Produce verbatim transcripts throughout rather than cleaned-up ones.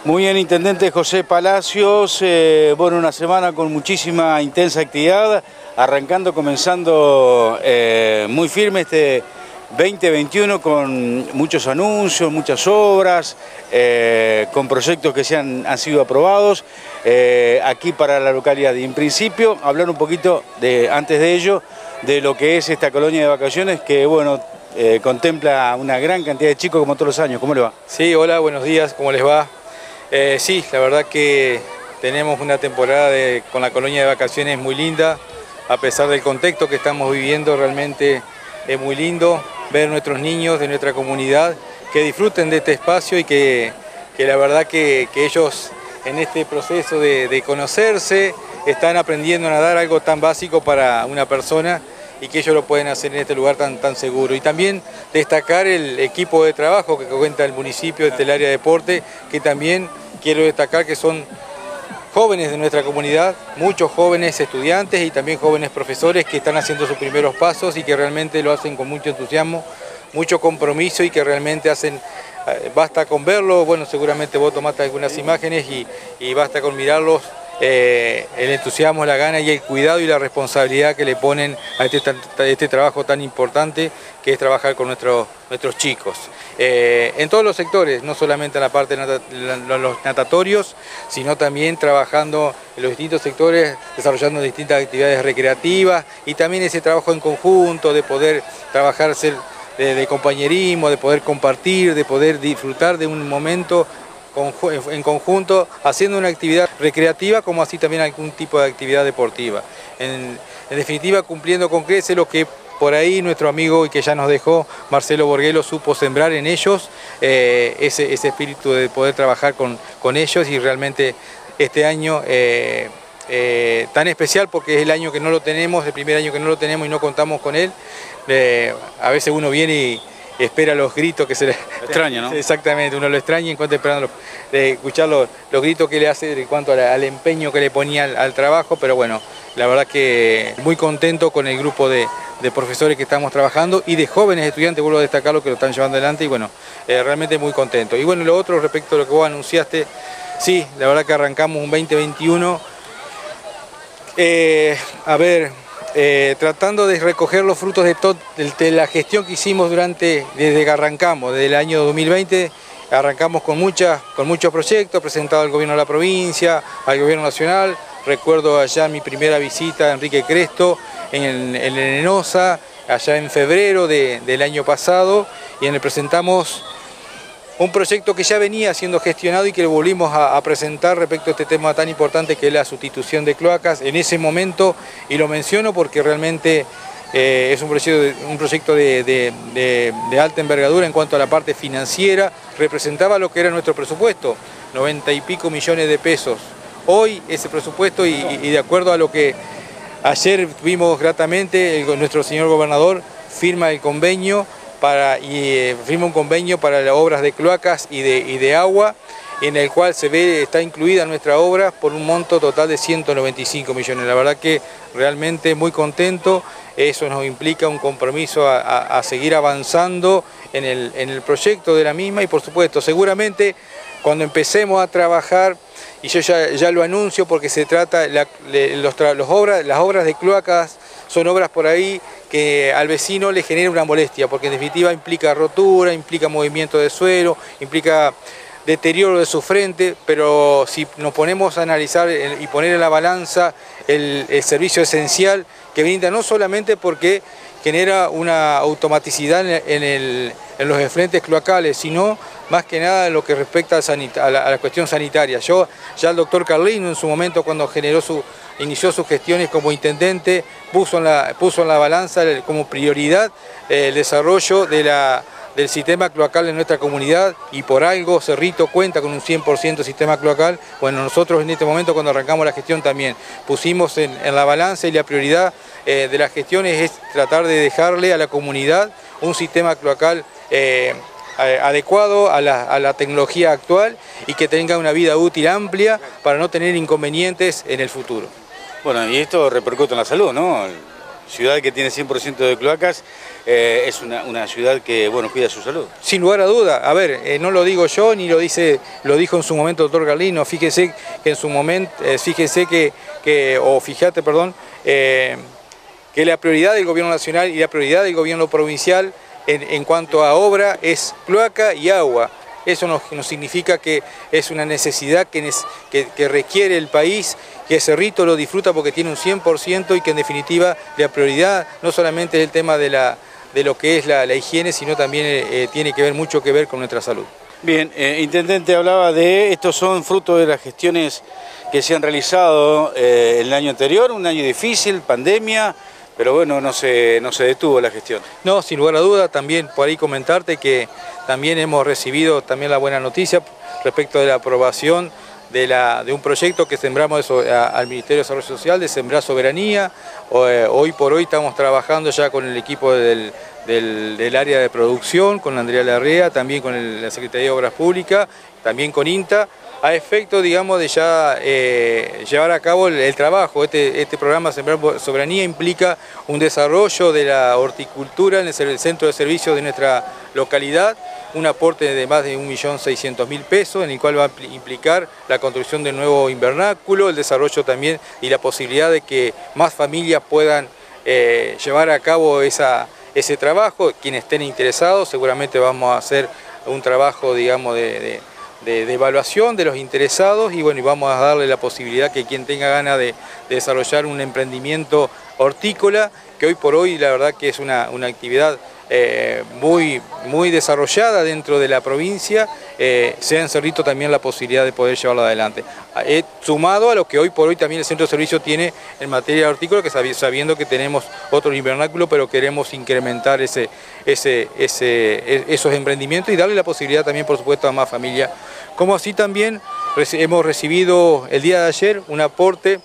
Muy bien, Intendente José Palacios. Eh, bueno, una semana con muchísima intensa actividad, arrancando, comenzando eh, muy firme este veinte veintiuno con muchos anuncios, muchas obras, eh, con proyectos que se han, han sido aprobados eh, aquí para la localidad. Y en principio, hablar un poquito, de, antes de ello, de lo que es esta colonia de vacaciones que, bueno, eh, contempla una gran cantidad de chicos como todos los años. ¿Cómo le va? Sí, hola, buenos días, ¿cómo les va? Eh, sí, la verdad que tenemos una temporada de, con la colonia de vacaciones muy linda, a pesar del contexto que estamos viviendo, realmente es muy lindo ver nuestros niños de nuestra comunidad que disfruten de este espacio y que, que la verdad que, que ellos en este proceso de, de conocerse están aprendiendo a nadar, algo tan básico para una persona, y que ellos lo pueden hacer en este lugar tan, tan seguro. Y también destacar el equipo de trabajo que cuenta el municipio desde el área de deporte, que también quiero destacar que son jóvenes de nuestra comunidad, muchos jóvenes estudiantes y también jóvenes profesores que están haciendo sus primeros pasos y que realmente lo hacen con mucho entusiasmo, mucho compromiso y que realmente hacen, basta con verlo, bueno, seguramente vos tomaste algunas imágenes y, y basta con mirarlos. Eh, el entusiasmo, la gana y el cuidado y la responsabilidad que le ponen a este, a este trabajo tan importante que es trabajar con nuestros, nuestros chicos. Eh, en todos los sectores, no solamente en la parte de los natatorios, sino también trabajando en los distintos sectores, desarrollando distintas actividades recreativas y también ese trabajo en conjunto, de poder trabajar de, de compañerismo, de poder compartir, de poder disfrutar de un momento en conjunto, haciendo una actividad recreativa como así también algún tipo de actividad deportiva. En, en definitiva, cumpliendo con creces lo que por ahí nuestro amigo y que ya nos dejó, Marcelo Borguelo, supo sembrar en ellos, eh, ese, ese espíritu de poder trabajar con, con ellos, y realmente este año eh, eh, tan especial porque es el año que no lo tenemos, el primer año que no lo tenemos y no contamos con él. Eh, a veces uno viene y espera los gritos que se le... extraña, ¿no? Exactamente, uno lo extraña y encuentra esperando de escuchar los, los gritos que le hace en cuanto al, al empeño que le ponía al, al trabajo, pero bueno, la verdad que muy contento con el grupo de, de profesores que estamos trabajando y de jóvenes estudiantes, vuelvo a destacar lo que lo están llevando adelante y bueno, eh, realmente muy contento. Y bueno, lo otro respecto a lo que vos anunciaste, sí, la verdad que arrancamos un veinte veintiuno, eh, a ver... Eh, tratando de recoger los frutos de, de, de la gestión que hicimos durante, desde que arrancamos, desde el año dos mil veinte, arrancamos con, muchas, con muchos proyectos presentados al gobierno de la provincia, al gobierno nacional. Recuerdo allá mi primera visita a Enrique Cresto en, el, en Enosa, allá en febrero de, del año pasado, y en el presentamos un proyecto que ya venía siendo gestionado y que lo volvimos a, a presentar respecto a este tema tan importante que es la sustitución de cloacas. En ese momento, y lo menciono porque realmente eh, es un proyecto, de, un proyecto de, de, de, de alta envergadura en cuanto a la parte financiera, representaba lo que era nuestro presupuesto, noventa y pico millones de pesos. Hoy ese presupuesto, y, y de acuerdo a lo que ayer vimos gratamente, el, nuestro señor gobernador firma el convenio, Para, y eh, firma un convenio para las obras de cloacas y de, y de agua, en el cual se ve, está incluida nuestra obra por un monto total de ciento noventa y cinco millones. La verdad que realmente muy contento, eso nos implica un compromiso a, a, a seguir avanzando en el, en el proyecto de la misma y por supuesto, seguramente cuando empecemos a trabajar, y yo ya, ya lo anuncio porque se trata, la, los, los obras, las obras de cloacas son obras por ahí que al vecino le genera una molestia, porque en definitiva implica rotura, implica movimiento de suelo, implica deterioro de su frente, pero si nos ponemos a analizar y poner en la balanza el, el servicio esencial que brinda, no solamente porque genera una automaticidad en, el, en los frentes cloacales, sino más que nada en lo que respecta a la, a la cuestión sanitaria. Yo, ya el doctor Carlino en su momento cuando generó su, inició sus gestiones como intendente, puso en la, puso en la balanza como prioridad eh, el desarrollo de la, del sistema cloacal en nuestra comunidad, y por algo Cerrito cuenta con un cien por ciento sistema cloacal. Bueno, nosotros en este momento cuando arrancamos la gestión también pusimos en, en la balanza, y la prioridad eh, de las gestiones es tratar de dejarle a la comunidad un sistema cloacal eh, adecuado a la, a la tecnología actual y que tenga una vida útil amplia para no tener inconvenientes en el futuro. Bueno, y esto repercute en la salud, ¿no? ciudad que tiene cien por ciento de cloacas, eh, es una, una ciudad que, bueno, cuida su salud. Sin lugar a duda. A ver, eh, no lo digo yo, ni lo dice, lo dijo en su momento el doctor Garlino. Fíjese que en su momento, eh, fíjese que, que, o fíjate, perdón, eh, que la prioridad del gobierno nacional y la prioridad del gobierno provincial en, en cuanto a obra es cloaca y agua. Eso nos, nos significa que es una necesidad que, que, que requiere el país, que Cerrito lo disfruta porque tiene un cien por ciento y que en definitiva la prioridad no solamente es el tema de, la, de lo que es la, la higiene, sino también eh, tiene que ver mucho que ver con nuestra salud. Bien, eh, Intendente hablaba de, estos son frutos de las gestiones que se han realizado eh, el año anterior, un año difícil, pandemia, pero bueno, no se, no se detuvo la gestión. No, sin lugar a duda, también por ahí comentarte que también hemos recibido también la buena noticia respecto de la aprobación de, la, de un proyecto que sembramos eso, a, al Ministerio de Desarrollo Social, de Sembrar Soberanía. O, eh, hoy por hoy estamos trabajando ya con el equipo del, del, del área de producción, con Andrea Larrea, también con el, la Secretaría de Obras Públicas, también con INTA, a efecto, digamos, de ya eh, llevar a cabo el, el trabajo. Este, este programa Sembrar Soberanía implica un desarrollo de la horticultura en el, el centro de servicios de nuestra localidad, un aporte de más de un millón seiscientos mil pesos, en el cual va a implicar la construcción de un nuevo invernáculo, el desarrollo también y la posibilidad de que más familias puedan eh, llevar a cabo esa, ese trabajo. Quienes estén interesados, seguramente vamos a hacer un trabajo, digamos, de... de De, de evaluación de los interesados y bueno, y vamos a darle la posibilidad que quien tenga ganas de, de desarrollar un emprendimiento hortícola, que hoy por hoy la verdad que es una, una actividad eh, muy, muy desarrollada dentro de la provincia, eh, sea en Cerrito también la posibilidad de poder llevarla adelante. He sumado a lo que hoy por hoy también el centro de servicio tiene en materia hortícola, que sabiendo que tenemos otro invernáculo, pero queremos incrementar ese, ese, ese, esos emprendimientos y darle la posibilidad también, por supuesto, a más familias. Como así también hemos recibido el día de ayer un aporte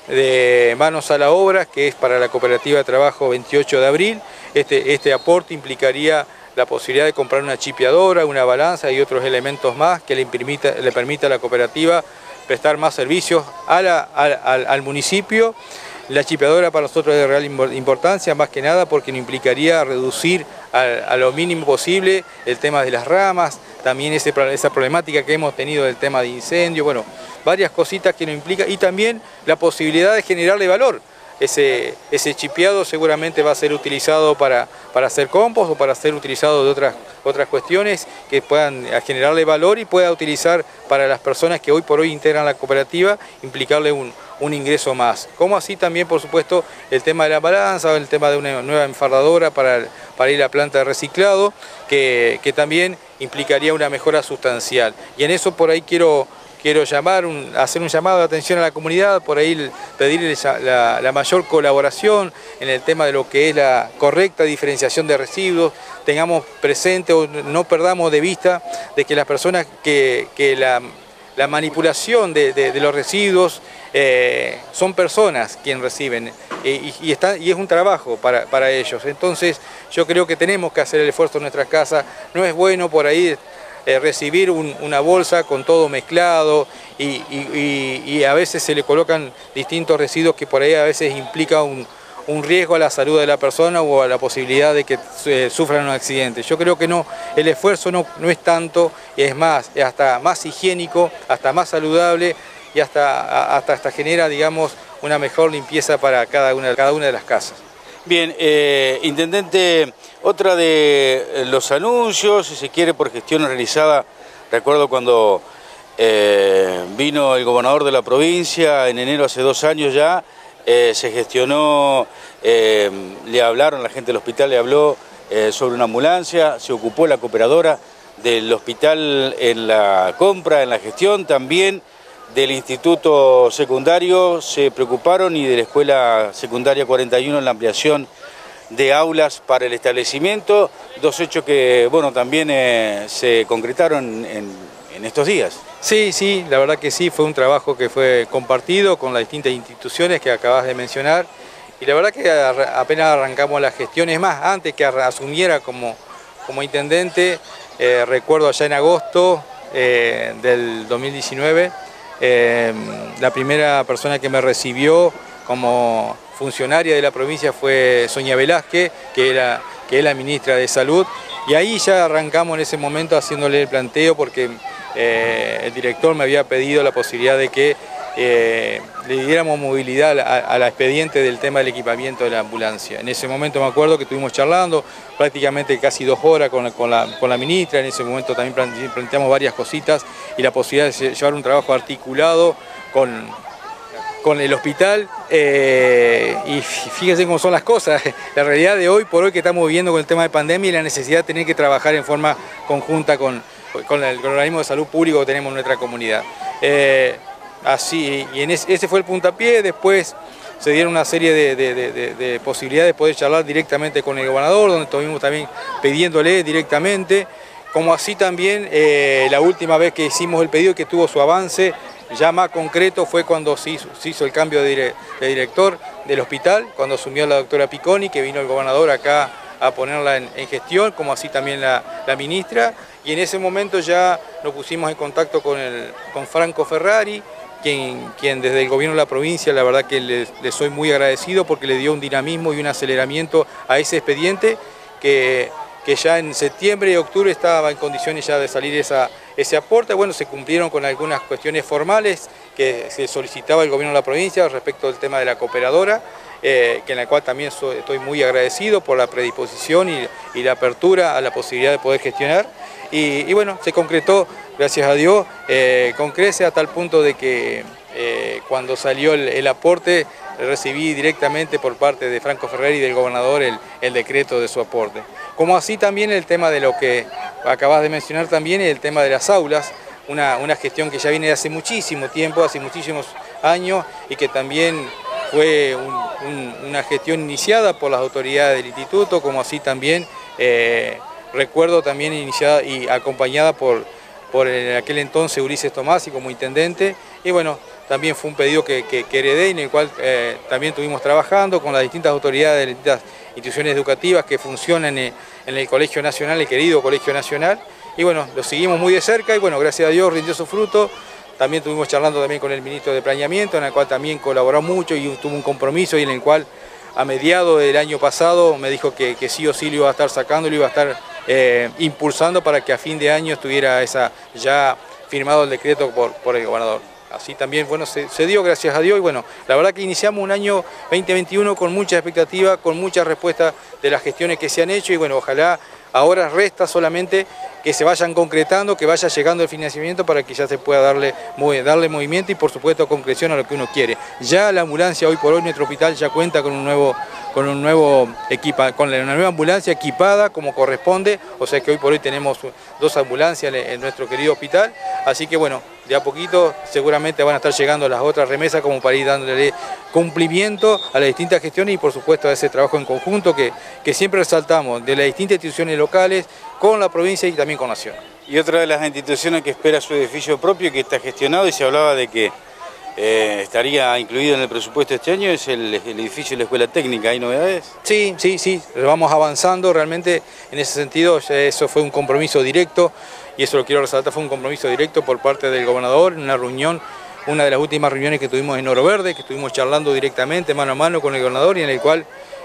de Manos a la Obra, que es para la Cooperativa de Trabajo veintiocho de abril. Este, este aporte implicaría la posibilidad de comprar una chipeadora, una balanza y otros elementos más que le, permita, le permita a la cooperativa prestar más servicios a la, al, al, al municipio. La chipeadora para nosotros es de real importancia, más que nada porque nos implicaría reducir a, a lo mínimo posible el tema de las ramas, también ese, esa problemática que hemos tenido del tema de incendio, bueno, varias cositas que nos implica y también la posibilidad de generarle valor. Ese, ese chipeado seguramente va a ser utilizado para, para hacer compost o para ser utilizado de otras, otras cuestiones que puedan generarle valor y pueda utilizar para las personas que hoy por hoy integran la cooperativa, implicarle un, un ingreso más. Como así también, por supuesto, el tema de la balanza, el tema de una nueva enfardadora para, para ir a la planta de reciclado, que, que también implicaría una mejora sustancial. Y en eso por ahí quiero... Quiero llamar, un, hacer un llamado de atención a la comunidad, por ahí pedirle la, la mayor colaboración en el tema de lo que es la correcta diferenciación de residuos. Tengamos presente o no perdamos de vista de que las personas que, que la, la manipulación de, de, de los residuos eh, son personas quienes reciben y, y, está, y es un trabajo para, para ellos. Entonces yo creo que tenemos que hacer el esfuerzo en nuestras casas. No es bueno por ahí Eh, recibir un, una bolsa con todo mezclado y, y, y, y a veces se le colocan distintos residuos que por ahí a veces implica un, un riesgo a la salud de la persona o a la posibilidad de que eh, sufran un accidente. Yo creo que no, el esfuerzo no, no es tanto, es más, es hasta más higiénico, hasta más saludable y hasta, hasta, hasta genera, digamos, una mejor limpieza para cada una, cada una de las casas. Bien, eh, Intendente, otra de los anuncios, si se quiere, por gestiones realizadas, recuerdo cuando eh, vino el gobernador de la provincia, en enero hace dos años ya, eh, se gestionó, eh, le hablaron, la gente del hospital le habló eh, sobre una ambulancia, se ocupó la cooperadora del hospital en la compra, en la gestión, también del instituto secundario se preocuparon y de la escuela secundaria cuarenta y uno en la ampliación de aulas para el establecimiento, dos hechos que bueno también eh, se concretaron en, en estos días. Sí, sí, la verdad que sí, fue un trabajo que fue compartido con las distintas instituciones que acabas de mencionar y la verdad que apenas arrancamos las gestiones, más antes que asumiera como, como intendente, eh, recuerdo allá en agosto eh, del dos mil diecinueve, Eh, la primera persona que me recibió como funcionaria de la provincia fue Sonia Velázquez, que, era, que es la ministra de Salud, y ahí ya arrancamos en ese momento haciéndole el planteo porque eh, el director me había pedido la posibilidad de que eh, le diéramos movilidad a, a la expediente del tema del equipamiento de la ambulancia. En ese momento me acuerdo que estuvimos charlando prácticamente casi dos horas con, con, la, con la ministra, en ese momento también planteamos varias cositas y la posibilidad de llevar un trabajo articulado con, con el hospital, eh, y fíjense cómo son las cosas, la realidad de hoy por hoy que estamos viviendo con el tema de pandemia y la necesidad de tener que trabajar en forma conjunta con, con, el, con el organismo de salud público que tenemos en nuestra comunidad. Eh, Así, y en ese, ese fue el puntapié. Después se dieron una serie de, de, de, de, de posibilidades de poder charlar directamente con el gobernador, donde estuvimos también pidiéndole directamente, como así también eh, la última vez que hicimos el pedido y que tuvo su avance ya más concreto fue cuando se hizo, se hizo el cambio de, dire, de director del hospital, cuando asumió la doctora Piconi, que vino el gobernador acá a ponerla en, en gestión, como así también la, la ministra, y en ese momento ya nos pusimos en contacto con, el, con Franco Ferrari, Quien, quien desde el gobierno de la provincia, la verdad que le, le soy muy agradecido porque le dio un dinamismo y un aceleramiento a ese expediente que, que ya en septiembre y octubre estaba en condiciones ya de salir esa, ese aporte. Bueno, se cumplieron con algunas cuestiones formales que se solicitaba el gobierno de la provincia respecto del tema de la cooperadora, eh, que en la cual también soy, estoy muy agradecido por la predisposición y, y la apertura a la posibilidad de poder gestionar. Y, y bueno, se concretó, gracias a Dios, eh, con crece a tal punto de que eh, cuando salió el, el aporte recibí directamente por parte de Franco Ferrari y del gobernador el, el decreto de su aporte. Como así también el tema de lo que acabas de mencionar también, el tema de las aulas, una, una gestión que ya viene de hace muchísimo tiempo, hace muchísimos años y que también fue un, un, una gestión iniciada por las autoridades del instituto, como así también eh, recuerdo también iniciada y acompañada por, por en aquel entonces Ulises Tomasi como intendente, y bueno, también fue un pedido que, que, que heredé y en el cual eh, también estuvimos trabajando con las distintas autoridades de las distintas instituciones educativas que funcionan en, en el Colegio Nacional, el querido Colegio Nacional, y bueno, lo seguimos muy de cerca y bueno, gracias a Dios rindió su fruto. También estuvimos charlando también con el ministro de Planeamiento, en el cual también colaboró mucho y tuvo un compromiso y en el cual a mediados del año pasado me dijo que, que sí o sí lo iba a estar sacando, lo iba a estar eh, impulsando para que a fin de año estuviera esa ya firmado el decreto por, por el gobernador. Así también, bueno, se, se dio, gracias a Dios, y bueno, la verdad que iniciamos un año veinte veintiuno con mucha expectativa, con muchas respuestas de las gestiones que se han hecho, y bueno, ojalá ahora resta solamente que se vayan concretando, que vaya llegando el financiamiento para que ya se pueda darle, darle movimiento y por supuesto concreción a lo que uno quiere. Ya la ambulancia hoy por hoy, nuestro hospital ya cuenta con un nuevo, con un nuevo equipa, con una nueva ambulancia equipada como corresponde, o sea que hoy por hoy tenemos dos ambulancias en nuestro querido hospital, así que bueno, de a poquito seguramente van a estar llegando las otras remesas como para ir dándole cumplimiento a las distintas gestiones y por supuesto a ese trabajo en conjunto que, que siempre resaltamos de las distintas instituciones locales con la provincia y también con Nación. Y otra de las instituciones que espera su edificio propio, que está gestionado y se hablaba de que eh, estaría incluido en el presupuesto este año, es el, el edificio de la Escuela Técnica. ¿Hay novedades? Sí, sí, sí, vamos avanzando realmente en ese sentido, eso fue un compromiso directo y eso lo quiero resaltar, fue un compromiso directo por parte del gobernador en una reunión, una de las últimas reuniones que tuvimos en Oro Verde, que estuvimos charlando directamente mano a mano con el gobernador y en el cual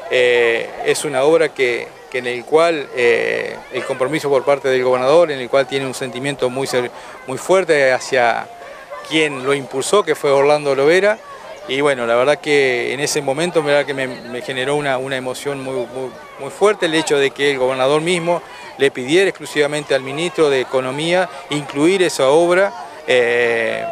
eh, es una obra que, que en el cual eh, el compromiso por parte del gobernador, en el cual tiene un sentimiento muy, muy fuerte hacia quien lo impulsó, que fue Orlando Lovera, y bueno, la verdad que en ese momento verdad que me, me generó una, una emoción muy, muy, muy fuerte el hecho de que el gobernador mismo le pidiera exclusivamente al ministro de Economía incluir esa obra eh,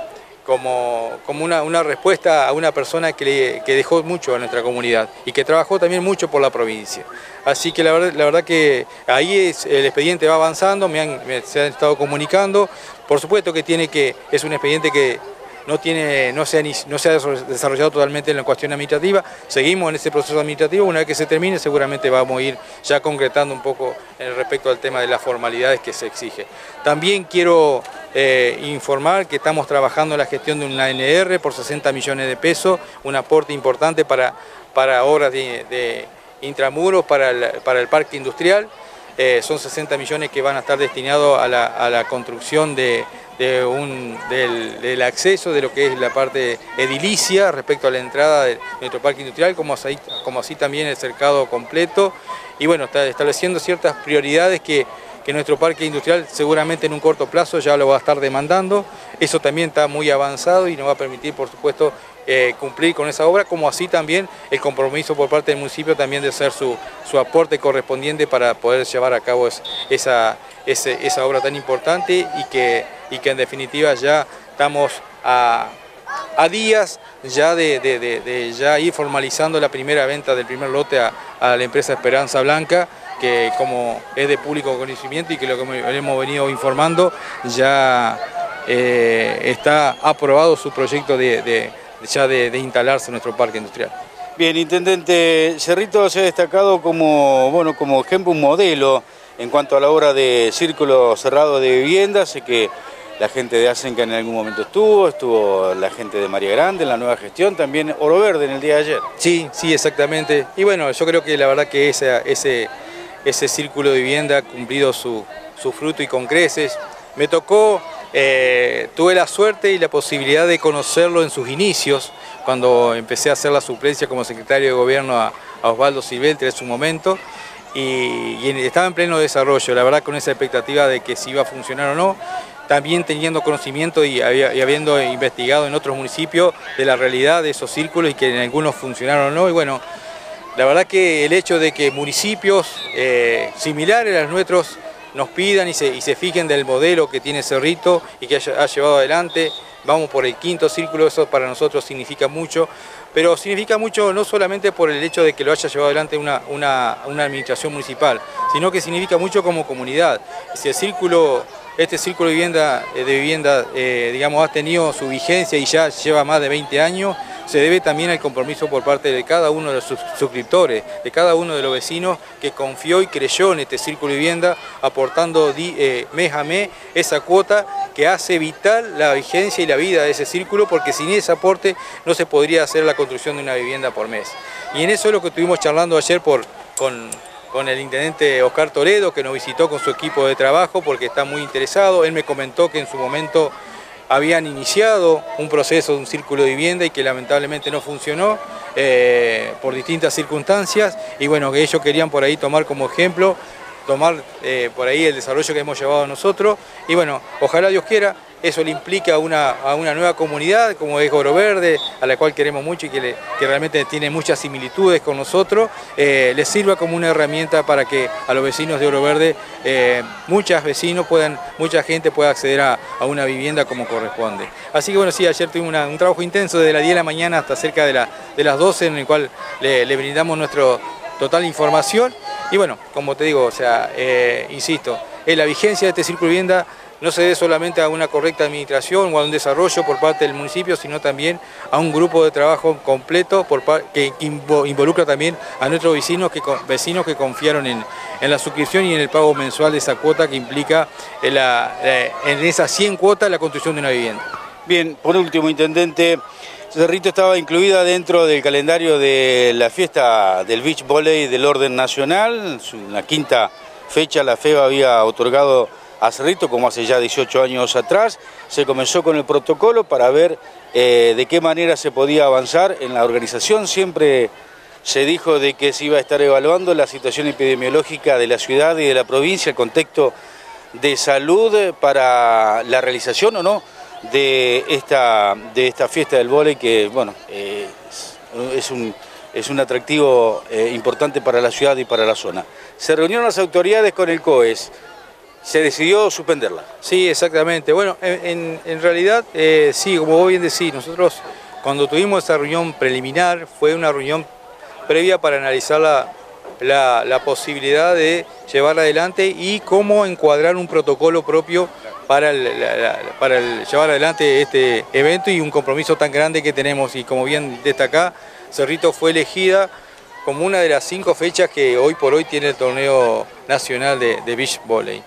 como, como una, una respuesta a una persona que, le, que dejó mucho a nuestra comunidad y que trabajó también mucho por la provincia. Así que la verdad, la verdad que ahí es, el expediente va avanzando, me han, me, se han estado comunicando, por supuesto que, tiene que es un expediente que no, tiene, no, se ha, no se ha desarrollado totalmente en la cuestión administrativa, seguimos en ese proceso administrativo, una vez que se termine seguramente vamos a ir ya concretando un poco respecto al tema de las formalidades que se exige. También quiero eh, informar que estamos trabajando en la gestión de una N R por sesenta millones de pesos, un aporte importante para, para obras de, de intramuros, para el, para el parque industrial. Eh, son sesenta millones que van a estar destinados a la, a la construcción de, de un, del, del acceso de lo que es la parte edilicia respecto a la entrada de nuestro parque industrial, como así, como así también el cercado completo, y bueno, está estableciendo ciertas prioridades que, que nuestro parque industrial seguramente en un corto plazo ya lo va a estar demandando. Eso también está muy avanzado y nos va a permitir, por supuesto, eh, cumplir con esa obra, como así también el compromiso por parte del municipio también de hacer su, su aporte correspondiente para poder llevar a cabo esa, esa, esa obra tan importante y que, y que en definitiva ya estamos a, a días ya de, de, de, de ya ir formalizando la primera venta del primer lote a, a la empresa Esperanza Blanca, que como es de público conocimiento y que lo que hemos venido informando, ya eh, está aprobado su proyecto de, de, ya de, de instalarse en nuestro parque industrial. Bien, Intendente, Cerrito se ha destacado como, bueno, como ejemplo, un modelo en cuanto a la obra de círculo cerrado de viviendas. Sé que la gente de Asenca en algún momento estuvo, estuvo la gente de María Grande en la nueva gestión, también Oro Verde en el día de ayer. Sí, sí, exactamente. Y bueno, yo creo que la verdad que ese, ese, ese círculo de vivienda ha cumplido su, su fruto y con creces. Me tocó, eh, tuve la suerte y la posibilidad de conocerlo en sus inicios, cuando empecé a hacer la suplencia como secretario de gobierno a, a Osvaldo Silvestre en su momento, y, y estaba en pleno desarrollo, la verdad con esa expectativa de que si iba a funcionar o no, también teniendo conocimiento y, había, y habiendo investigado en otros municipios de la realidad de esos círculos y que en algunos funcionaron o no, y bueno, la verdad que el hecho de que municipios eh, similares a los nuestros nos pidan y se, y se fijen del modelo que tiene Cerrito y que ha, ha llevado adelante, vamos por el quinto círculo, eso para nosotros significa mucho, pero significa mucho no solamente por el hecho de que lo haya llevado adelante una, una, una administración municipal, sino que significa mucho como comunidad. Si el círculo, este círculo de vivienda, de vivienda eh, digamos, ha tenido su vigencia y ya lleva más de veinte años, se debe también al compromiso por parte de cada uno de los suscriptores, de cada uno de los vecinos que confió y creyó en este círculo de vivienda, aportando di, eh, mes a mes esa cuota que hace vital la vigencia y la vida de ese círculo, porque sin ese aporte no se podría hacer la construcción de una vivienda por mes. Y en eso es lo que estuvimos charlando ayer por, con, con el intendente Oscar Toledo, que nos visitó con su equipo de trabajo porque está muy interesado. Él me comentó que en su momento habían iniciado un proceso de un círculo de vivienda y que lamentablemente no funcionó eh, por distintas circunstancias, y bueno, que ellos querían por ahí tomar como ejemplo, tomar eh, por ahí el desarrollo que hemos llevado nosotros, y bueno, ojalá Dios quiera, eso le implica a una, a una nueva comunidad como es Oro Verde, a la cual queremos mucho y que, le, que realmente tiene muchas similitudes con nosotros, eh, les sirva como una herramienta para que a los vecinos de Oro Verde, eh, muchos vecinos puedan, mucha gente pueda acceder a, a una vivienda como corresponde. Así que bueno, sí, ayer tuvimos una, un trabajo intenso desde las diez de la mañana hasta cerca de, la, de las doce, en el cual le, le brindamos nuestra total información, y bueno, como te digo, o sea, eh, insisto, en la vigencia de este círculo de vivienda no se debe solamente a una correcta administración o a un desarrollo por parte del municipio, sino también a un grupo de trabajo completo por que involucra también a nuestros vecinos que, vecinos que confiaron en, en la suscripción y en el pago mensual de esa cuota que implica en, la, en esas cien cuotas la construcción de una vivienda. Bien, por último, Intendente, Cerrito estaba incluida dentro del calendario de la fiesta del beach volley del orden nacional. En la quinta fecha la F E B había otorgado a Cerrito, como hace ya dieciocho años atrás. Se comenzó con el protocolo para ver eh, de qué manera se podía avanzar en la organización. Siempre se dijo de que se iba a estar evaluando la situación epidemiológica de la ciudad y de la provincia, el contexto de salud para la realización o no de esta, de esta fiesta del vóley, que bueno, eh, es, un, es un atractivo eh, importante para la ciudad y para la zona. Se reunieron las autoridades con el C O E S. Se decidió suspenderla. Sí, exactamente. Bueno, en, en realidad, eh, sí, como vos bien decís, nosotros cuando tuvimos esa reunión preliminar, fue una reunión previa para analizar la, la, la posibilidad de llevarla adelante y cómo encuadrar un protocolo propio para, el, la, la, para el, llevar adelante este evento y un compromiso tan grande que tenemos. Y como bien destacá, Cerrito fue elegida como una de las cinco fechas que hoy por hoy tiene el torneo nacional de, de beach volley.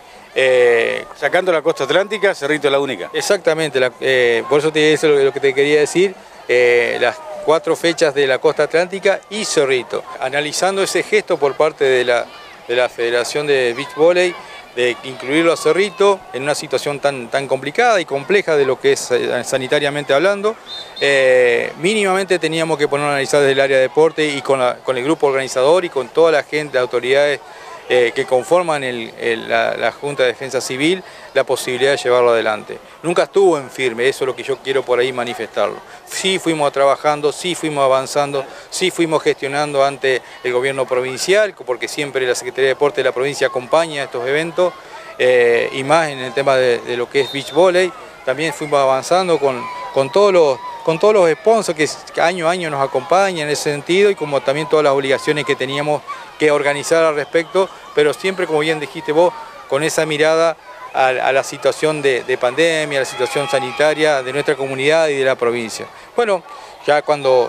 Eh, Sacando la costa atlántica, Cerrito es la única. Exactamente, la, eh, por eso te, eso es lo, lo que te quería decir, eh, las cuatro fechas de la costa atlántica y Cerrito. Analizando ese gesto por parte de la, de la Federación de Beach Volley, de incluirlo a Cerrito en una situación tan, tan complicada y compleja de lo que es sanitariamente hablando. Eh, mínimamente teníamos que poner a analizar desde el área de deporte y con, la, con el grupo organizador y con toda la gente, autoridades eh, que conforman el, el, la, la Junta de Defensa Civil, la posibilidad de llevarlo adelante. Nunca estuvo en firme, eso es lo que yo quiero por ahí manifestarlo. Sí fuimos trabajando, sí fuimos avanzando, sí fuimos gestionando ante el gobierno provincial, porque siempre la Secretaría de Deporte de la provincia acompaña estos eventos, eh, y más en el tema de, de lo que es beach volley. También fuimos avanzando con, con, todos los, con todos los sponsors que año a año nos acompañan en ese sentido, y como también todas las obligaciones que teníamos que organizar al respecto, pero siempre, como bien dijiste vos, con esa mirada a, a la situación de, de pandemia, a la situación sanitaria de nuestra comunidad y de la provincia. Bueno, ya cuando,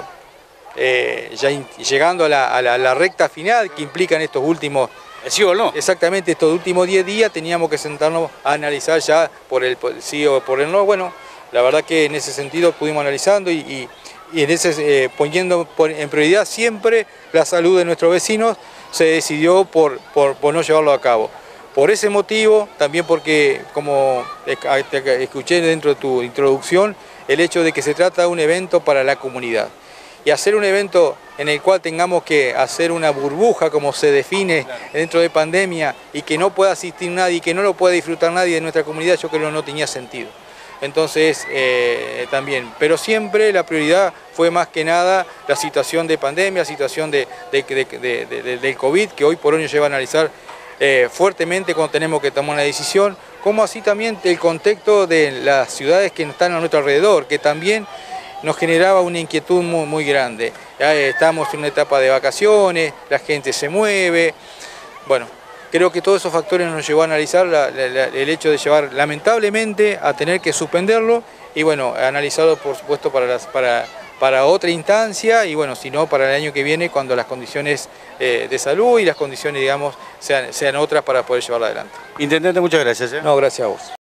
eh, ya in, llegando a la, a, la, a la recta final que implican estos últimos... ¿Sí o no? Exactamente, estos últimos diez días teníamos que sentarnos a analizar ya por el, por el sí o por el no. Bueno, la verdad que en ese sentido pudimos analizando y, y, y en ese, eh, poniendo por, en prioridad siempre la salud de nuestros vecinos, se decidió por, por, por no llevarlo a cabo. Por ese motivo, también porque, como escuché dentro de tu introducción, el hecho de que se trata de un evento para la comunidad. Y hacer un evento en el cual tengamos que hacer una burbuja, como se define dentro de pandemia, y que no pueda asistir nadie, y que no lo pueda disfrutar nadie de nuestra comunidad, yo creo que no tenía sentido. Entonces, eh, también, pero siempre la prioridad fue más que nada la situación de pandemia, la situación de, de, de, de, de, de, del COVID, que hoy por hoy nos lleva a analizar eh, fuertemente cuando tenemos que tomar una decisión, como así también el contexto de las ciudades que están a nuestro alrededor, que también nos generaba una inquietud muy, muy grande. Estamos en una etapa de vacaciones, la gente se mueve. Bueno, creo que todos esos factores nos llevó a analizar la, la, el hecho de llevar, lamentablemente, a tener que suspenderlo, y bueno, analizado por supuesto para, las, para, para otra instancia, y bueno, si no, para el año que viene, cuando las condiciones eh, de salud y las condiciones, digamos, sean, sean otras para poder llevarlo adelante. Intendente, muchas gracias. ¿eh? No, gracias a vos.